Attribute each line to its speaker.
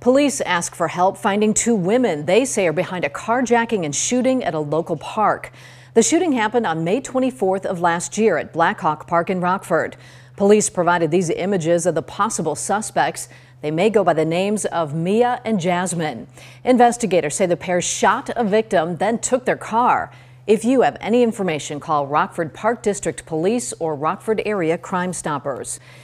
Speaker 1: Police ask for help finding two women they say are behind a carjacking and shooting at a local park. The shooting happened on May 24th of last year at Blackhawk Park in Rockford. Police provided these images of the possible suspects. They may go by the names of Mia and Jasmine. Investigators say the pair shot a victim, then took their car. If you have any information, call Rockford Park District Police or Rockford Area Crime Stoppers.